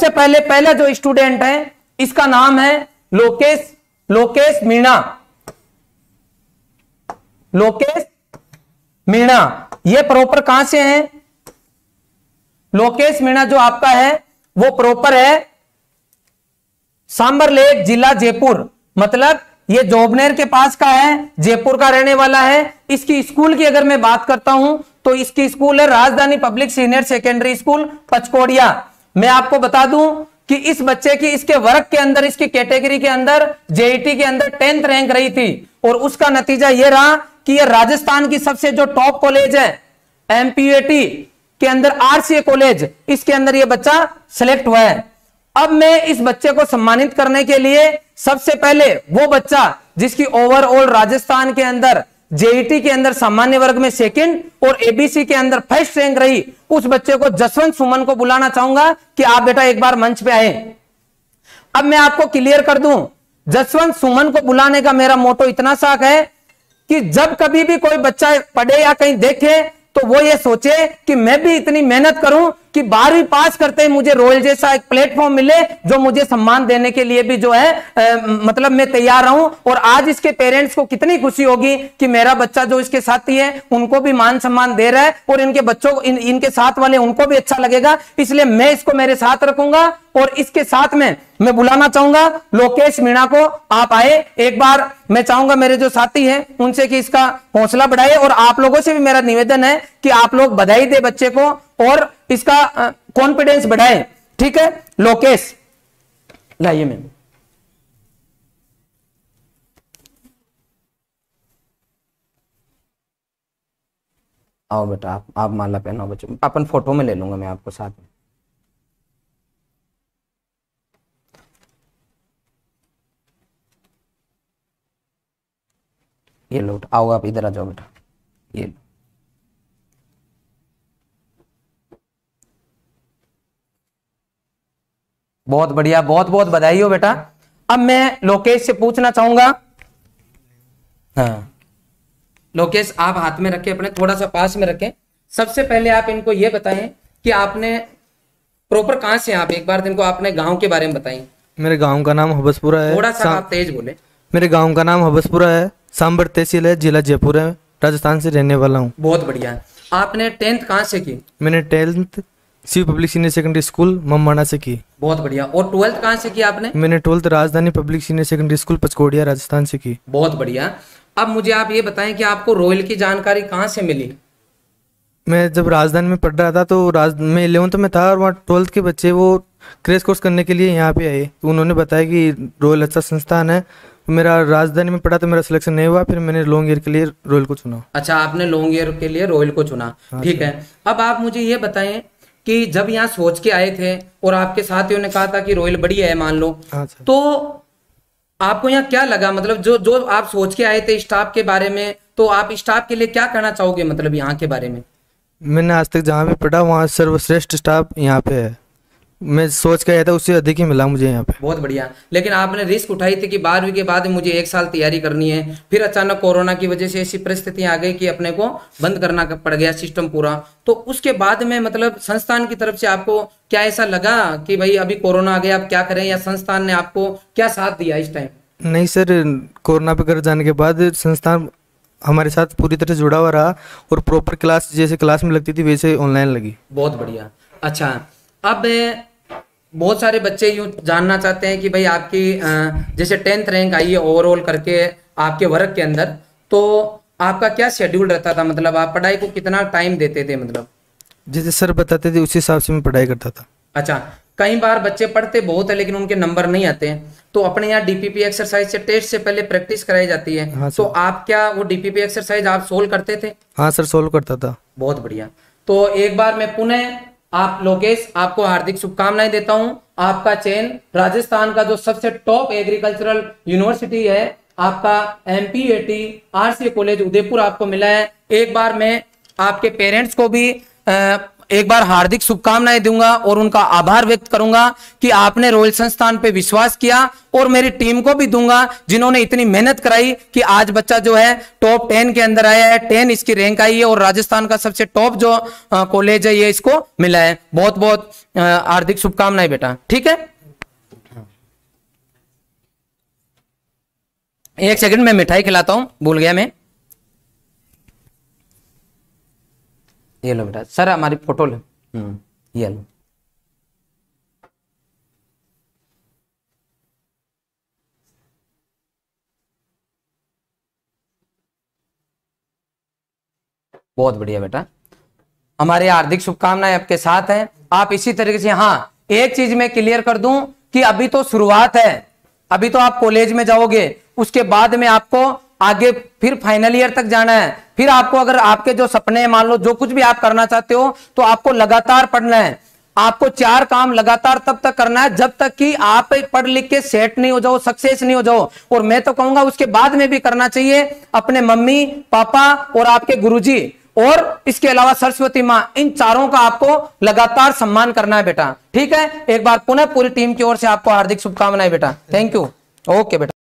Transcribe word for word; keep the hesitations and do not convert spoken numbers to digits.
सबसे पहले पहला जो स्टूडेंट है इसका नाम है लोकेश लोकेश मीणा। लोकेश मीणा ये प्रॉपर कहां से है? लोकेश मीणा जो आपका है वो प्रॉपर है सांबर लेक, जिला जयपुर, मतलब ये जोबनेर के पास का है, जयपुर का रहने वाला है। इसकी स्कूल की अगर मैं बात करता हूं तो इसकी स्कूल है Rajdhani public senior secondary school Pachkodiya. मैं आपको बता दूं कि इस बच्चे की इसके वर्ग के अंदर, इसकी कैटेगरी के अंदर जेईटी के अंदर टेंथ रैंक रही थी और उसका नतीजा यह रहा कि यह राजस्थान की सबसे जो टॉप कॉलेज है एमपीयूटी के अंदर आरसीए कॉलेज, इसके अंदर यह बच्चा सिलेक्ट हुआ है। अब मैं इस बच्चे को सम्मानित करने के लिए सबसे पहले वो बच्चा जिसकी ओवरऑल राजस्थान के अंदर जेईटी के अंदर सामान्य वर्ग में सेकंड और एबीसी के अंदर फर्स्ट रैंक रही, उस बच्चे को जसवंत सुमन को बुलाना चाहूंगा कि आप बेटा एक बार मंच पे आए। अब मैं आपको क्लियर कर दूं, जसवंत सुमन को बुलाने का मेरा मोटो इतना साफ है कि जब कभी भी कोई बच्चा पढ़े या कहीं देखे तो वो ये सोचे कि मैं भी इतनी मेहनत करूं कि बारहवीं पास करते ही मुझे रॉयल जैसा एक प्लेटफॉर्म मिले जो मुझे सम्मान देने के लिए भी जो है आ, मतलब मैं तैयार रहूं। और आज इसके पेरेंट्स को कितनी खुशी होगी कि मेरा बच्चा जो इसके साथी है उनको भी मान सम्मान दे रहा है और इनके बच्चों को इन, इनके साथ वाले उनको भी अच्छा लगेगा। इसलिए मैं इसको मेरे साथ रखूंगा और इसके साथ में मैं बुलाना चाहूंगा लोकेश मीणा को। आप आए एक बार, मैं चाहूंगा मेरे जो साथी हैं उनसे कि इसका हौसला बढ़ाए और आप लोगों से भी मेरा निवेदन है कि आप लोग बधाई दे बच्चे को और इसका कॉन्फिडेंस बढ़ाए। ठीक है, लोकेश लाइए मैम। आओ बेटा, आप आप माला पहनाओ बच्चों, अपन फोटो में ले लूंगा मैं आपको साथ में। ये लो, आओ आप इधर आ जाओ बेटा, ये लो। बहुत बढ़िया, बहुत बहुत बधाई हो बेटा। अब मैं लोकेश से पूछना चाहूंगा, हाँ लोकेश आप हाथ में रखें, अपने थोड़ा सा पास में रखें। सबसे पहले आप इनको ये बताएं कि आपने प्रॉपर कहां से, आप एक बार इनको आपने गांव के बारे में बताएं। मेरे गांव का नाम हबसपुरा है। थोड़ा सा आप तेज बोले। मेरे गांव का नाम हबसपुरा है, सांबर तहसील है, जिला जयपुर है, राजस्थान से रहने वाला हूँ। बहुत बढ़िया। आपने टेंथ कहाँ से की? मैंने tenth Shiv public senior secondary school Mammana से की। बहुत बढ़िया। और ट्वेल्थ कहाँ से की आपने? मैंने twelfth Rajdhani public senior secondary school Pachkodiya Rajasthan से की। बहुत बढ़िया। अब मुझे आप ये बताएं कि आपको रॉयल की जानकारी कहाँ से मिली? मैं जब राजधानी में पढ़ रहा था तो राज मैं इलेवंथ में था और वहाँ ट्वेल्थ के बच्चे वो क्रैश कोर्स करने के लिए यहाँ पे आए, तो उन्होंने बताया कि रॉयल अच्छा संस्थान है। मेरा राजधानी में पढ़ा तो मेरा सिलेक्शन नहीं हुआ, फिर मैंने लॉन्ग ईयर के लिए रॉयल को चुना। अच्छा, आपने लॉन्ग ईयर के लिए रॉयल को चुना। ठीक है। अब आप मुझे ये बताएं कि जब यहाँ सोच के आए थे और आपके साथियों ने कहा था कि रॉयल बढ़िया है मान लो, तो आपको यहाँ क्या लगा? मतलब जो जो आप सोच के आए थे स्टाफ के बारे में, तो आप स्टाफ के लिए क्या कहना चाहोगे, मतलब यहाँ के बारे में? मैंने आज तक जहाँ भी पढ़ा वहाँ सर्वश्रेष्ठ स्टाफ यहाँ पे है। मैं सोच के आया था उससे अधिक ही मिला मुझे यहाँ पे। बहुत बढ़िया। लेकिन आपने रिस्क उठाई थी कि बारहवीं के बाद मुझे एक साल तैयारी करनी है, फिर अचानक कोरोना की वजह से ऐसी परिस्थितियां आ गई कि अपने को बंद करना पड़ गया सिस्टम पूरा। तो उसके बाद में मतलब संस्थान की तरफ से आपको क्या ऐसा लगा कि भाई अभी कोरोना आ गया अब क्या करें, या संस्थान ने आपको क्या साथ दिया इस टाइम? नहीं सर, कोरोना पे घर जाने के बाद संस्थान हमारे साथ पूरी तरह जुड़ा हुआ रहा और प्रॉपर क्लास जैसे क्लास में लगती थी वैसे ऑनलाइन लगी। बहुत बढ़िया। अच्छा, अब बहुत सारे बच्चे यूँ जानना चाहते हैं कि भाई आपकी जैसे टेंथ रैंक आई है ओवरऑल करके आपके वर्ग के अंदर, तो आपका क्या शेड्यूल रहता था? मतलब आप पढ़ाई को कितना टाइम देते थे? मतलब जैसे सर बताते थे उसी हिसाब से मैं पढ़ाई करता था। अच्छा, कई बार बच्चे पढ़ते बहुत है लेकिन उनके नंबर नहीं आते हैं, तो अपने यहाँ डीपीपी एक्सरसाइज से टेस्ट से पहले प्रैक्टिस कराई जाती है। हाँ, तो आप क्या वो डीपीपी एक्सरसाइज आप सोल्व करते थे? हाँ सर, सोल्व करता था। बहुत बढ़िया। तो एक बार मैं पुनः आप लोकेश आपको हार्दिक शुभकामनाएं देता हूं। आपका चयन राजस्थान का जो सबसे टॉप एग्रीकल्चरल यूनिवर्सिटी है आपका एमपीएटी आरसीए कॉलेज उदयपुर आपको मिला है। एक बार मैं आपके पेरेंट्स को भी एक बार हार्दिक शुभकामनाएं दूंगा और उनका आभार व्यक्त करूंगा कि आपने रॉयल संस्थान पे विश्वास किया, और मेरी टीम को भी दूंगा जिन्होंने इतनी मेहनत कराई कि आज बच्चा जो है टॉप टेन के अंदर आया है, टेन इसकी रैंक आई है और राजस्थान का सबसे टॉप जो कॉलेज है ये इसको मिला है। बहुत बहुत हार्दिक शुभकामनाएं बेटा। ठीक है, एक सेकंड में मिठाई खिलाता हूं, भूल गया मैं। ये लो बेटा, सर हमारी फोटो लो, ये लो। बहुत बढ़िया बेटा, हमारी हार्दिक शुभकामनाएं आपके साथ हैं। आप इसी तरीके से, हाँ एक चीज मैं क्लियर कर दूं कि अभी तो शुरुआत है, अभी तो आप कॉलेज में जाओगे, उसके बाद में आपको आगे फिर फाइनल ईयर तक जाना है। फिर आपको अगर आपके जो सपने, मान लो जो कुछ भी आप करना चाहते हो, तो आपको लगातार पढ़ना है। आपको चार काम लगातार तब तक करना है जब तक कि आप पढ़ लिख के सेट नहीं हो जाओ, सक्सेस नहीं हो जाओ। और मैं तो कहूंगा उसके बाद में भी करना चाहिए। अपने मम्मी पापा और आपके गुरुजी और इसके अलावा सरस्वती मां, इन चारों का आपको लगातार सम्मान करना है बेटा। ठीक है, एक बार पुनः पूरी टीम की ओर से आपको हार्दिक शुभकामनाएं बेटा। Thank you. ओके बेटा।